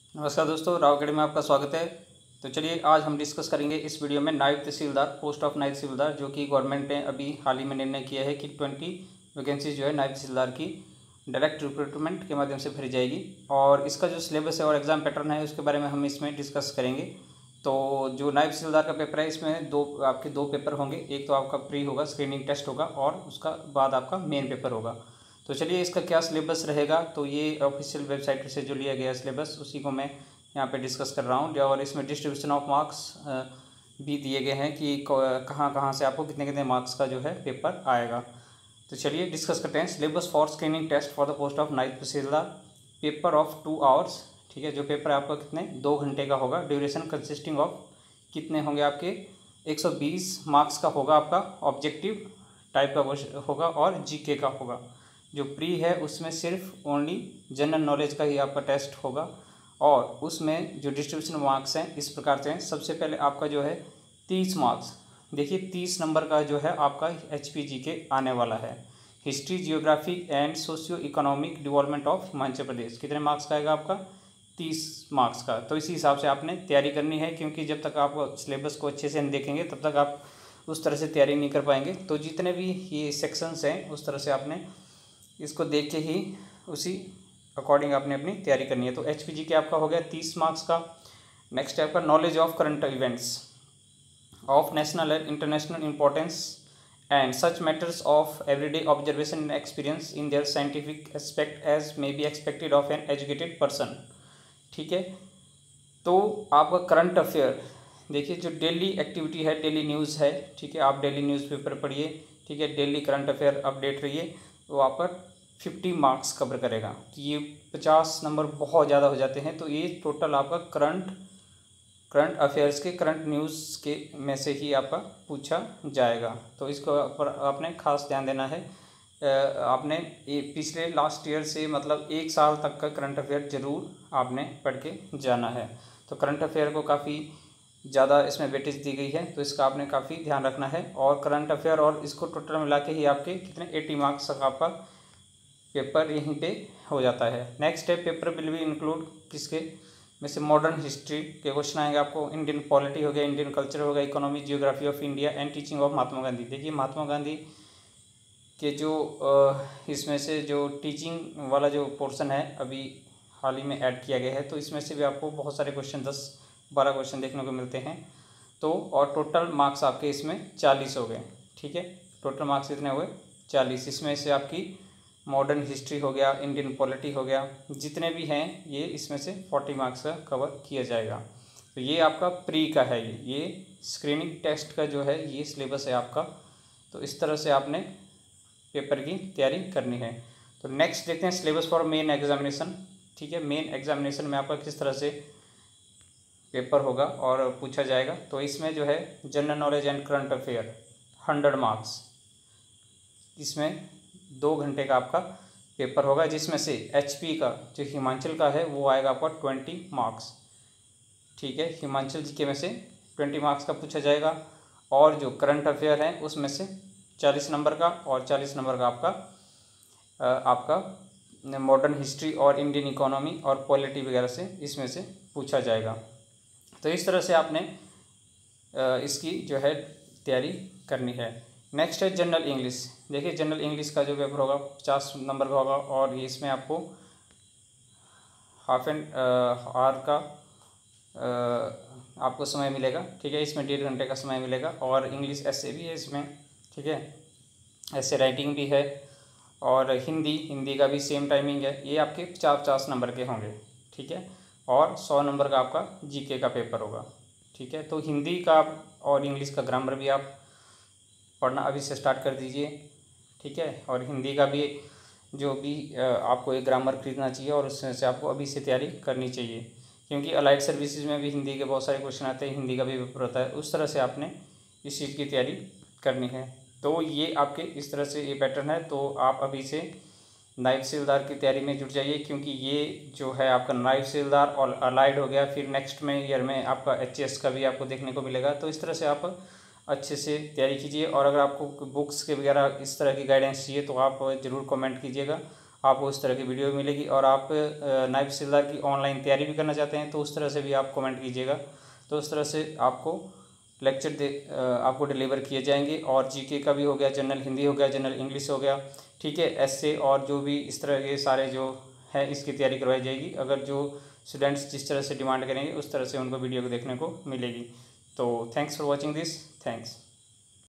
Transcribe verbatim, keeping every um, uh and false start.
नमस्कार दोस्तों, राव अकेडमी में आपका स्वागत है। तो चलिए आज हम डिस्कस करेंगे इस वीडियो में नायब तहसीलदार, पोस्ट ऑफ नायब तहसीलदार, जो कि गवर्नमेंट ने अभी हाल ही में निर्णय किया है कि ट्वेंटी वैकेंसी जो है नायब तहसीलदार की डायरेक्ट रिक्रूटमेंट के माध्यम से भरी जाएगी। और इसका जो सिलेबस है और एग्ज़ाम पैटर्न है उसके बारे में हम इसमें डिस्कस करेंगे। तो जो नायब तहसीलदार का पेपर है इसमें दो आपके दो पेपर होंगे, एक तो आपका प्री होगा, स्क्रीनिंग टेस्ट होगा, और उसका बाद आपका मेन पेपर होगा। तो चलिए इसका क्या सिलेबस रहेगा, तो ये ऑफिशियल वेबसाइट से जो लिया गया सिलेबस उसी को मैं यहाँ पे डिस्कस कर रहा हूँ। और इसमें डिस्ट्रीब्यूशन ऑफ मार्क्स भी दिए गए हैं कि कहाँ कहाँ से आपको कितने कितने मार्क्स का जो है पेपर आएगा। तो चलिए डिस्कस करते हैं। Syllabus for screening test for the post of नायब तहसीलदार, पेपर ऑफ टू आवर्स। ठीक है, जो पेपर आपका कितने दो घंटे का होगा। ड्यूरेशन कंसिस्टिंग ऑफ कितने होंगे आपके एक सौ बीस मार्क्स का होगा, आपका ऑब्जेक्टिव टाइप का होगा और जीके का होगा। जो प्री है उसमें सिर्फ ओनली जनरल नॉलेज का ही आपका टेस्ट होगा, और उसमें जो डिस्ट्रीब्यूशन मार्क्स हैं इस प्रकार से हैं। सबसे पहले आपका जो है तीस मार्क्स, देखिए तीस नंबर का जो है आपका एच पी जी के आने वाला है। History, geography and socio economic development of Himachal Pradesh, कितने मार्क्स का आएगा आपका तीस मार्क्स का। तो इसी हिसाब से आपने तैयारी करनी है, क्योंकि जब तक आप सिलेबस को अच्छे से नहीं देखेंगे तब तक आप उस तरह से तैयारी नहीं कर पाएंगे। तो जितने भी ये सेक्शंस हैं उस तरह से आपने इसको देख के ही उसी अकॉर्डिंग आपने अपनी तैयारी करनी है। तो एच पी जी के आपका हो गया तीस मार्क्स का। नेक्स्ट है आपका knowledge of current events of national and international importance and such matters of everyday observation and experience in their scientific aspect as may be expected of an educated person. ठीक है, तो आपका current affair देखिए, जो daily activity है, daily news है। ठीक है, आप डेली न्यूज़पेपर पढ़िए। ठीक है, डेली करंट अफेयर अपडेट रहिए, वो आपका फिफ्टी मार्क्स कवर करेगा। तो ये पचास नंबर बहुत ज़्यादा हो जाते हैं। तो ये टोटल आपका करंट करंट अफेयर्स के करंट न्यूज़ के में से ही आपका पूछा जाएगा। तो इसको पर आपने खास ध्यान देना है। आपने ये पिछले लास्ट ईयर से मतलब एक साल तक का करंट अफेयर ज़रूर आपने पढ़ के जाना है। तो करंट अफेयर को काफ़ी ज़्यादा इसमें वेटेज दी गई है, तो इसका आपने काफ़ी ध्यान रखना है। और करंट अफेयर और इसको टोटल मिला के ही आपके कितने अस्सी मार्क्स तक आपका पेपर यहीं पे हो जाता है। नेक्स्ट है पेपर विल बी इंक्लूड किसके में से मॉडर्न हिस्ट्री के क्वेश्चन आएंगे आपको। इंडियन पॉलिटी हो गया, इंडियन कल्चर हो गया, economy, geography of India and teaching of Mahatma Gandhi. देखिए महात्मा गांधी के जो इसमें से जो टीचिंग वाला जो पोर्शन है अभी हाल ही में ऐड किया गया है, तो इसमें से भी आपको बहुत सारे क्वेश्चन दस बारह क्वेश्चन देखने को मिलते हैं। तो और टोटल मार्क्स आपके इसमें चालीस हो गए। ठीक है, टोटल मार्क्स कितने हुए चालीस। इसमें से आपकी मॉडर्न हिस्ट्री हो गया, इंडियन पॉलिटी हो गया, जितने भी हैं ये इसमें से चालीस मार्क्स का कवर किया जाएगा। तो ये आपका प्री का है, ये ये स्क्रीनिंग टेस्ट का जो है ये सिलेबस है आपका। तो इस तरह से आपने पेपर की तैयारी करनी है। तो नेक्स्ट देखते हैं सिलेबस फॉर मेन एग्जामिनेशन। ठीक है, मेन एग्जामिनेशन में आपका किस तरह से पेपर होगा और पूछा जाएगा। तो इसमें जो है general knowledge and current affair hundred marks, इसमें दो घंटे का आपका पेपर होगा, जिसमें से एचपी का जो हिमाचल का है वो आएगा आपका ट्वेंटी मार्क्स। ठीक है, हिमाचल जीके में से ट्वेंटी मार्क्स का पूछा जाएगा। और जो करंट अफेयर है उसमें से चालीस नंबर का, और चालीस नंबर का आपका आपका मॉडर्न हिस्ट्री और इंडियन इकोनॉमी और पॉलिटी वगैरह से इसमें से पूछा जाएगा। तो इस तरह से आपने इसकी जो है तैयारी करनी है। नेक्स्ट है जनरल इंग्लिश। देखिए जनरल इंग्लिश का जो पेपर होगा पचास नंबर का होगा, और इसमें आपको हाफ एंड आवर का आ, आपको समय मिलेगा। ठीक है, इसमें डेढ़ घंटे का समय मिलेगा। और इंग्लिश ऐसे भी है इसमें। ठीक है, ऐसे राइटिंग भी है, और हिंदी हिंदी का भी सेम टाइमिंग है। ये आपके पचास पचास नंबर के होंगे। ठीक है, और सौ नंबर का आपका जीके का पेपर होगा। ठीक है, तो हिंदी का और इंग्लिश का ग्रामर भी आप पढ़ना अभी से स्टार्ट कर दीजिए। ठीक है, और हिंदी का भी जो भी आपको एक ग्रामर खरीदना चाहिए, और उसमें से आपको अभी से तैयारी करनी चाहिए, क्योंकि अलाइड सर्विसेज में भी हिंदी के बहुत सारे क्वेश्चन आते हैं, हिंदी का भी पेपर होता है। उस तरह से आपने इस चीज़ की तैयारी करनी है। तो ये आपके इस तरह से ये पैटर्न है। तो आप अभी से नायब तहसीलदार की तैयारी में जुट जाइए, क्योंकि ये जो है आपका नायब तहसीलदार और अलाइड हो गया, फिर नेक्स्ट में ईयर में आपका एच एस का भी आपको देखने को मिलेगा। तो इस तरह से आप अच्छे से तैयारी कीजिए। और अगर आपको बुक्स के वगैरह इस तरह की गाइडेंस चाहिए तो आप ज़रूर कमेंट कीजिएगा, आपको उस तरह की वीडियो मिलेगी। और आप नायब तहसीलदार की ऑनलाइन तैयारी भी करना चाहते हैं तो उस तरह से भी आप कमेंट कीजिएगा, तो उस तरह से आपको लेक्चर दे आपको डिलीवर किए जाएंगे। और जीके का भी हो गया, जनरल हिंदी हो गया, जनरल इंग्लिश हो गया, ठीक है, एसए और जो भी इस तरह के सारे जो है इसकी तैयारी करवाई जाएगी। अगर जो स्टूडेंट्स जिस तरह से डिमांड करेंगे उस तरह से उनको वीडियो को देखने को मिलेगी। तो thanks for watching this, thanks.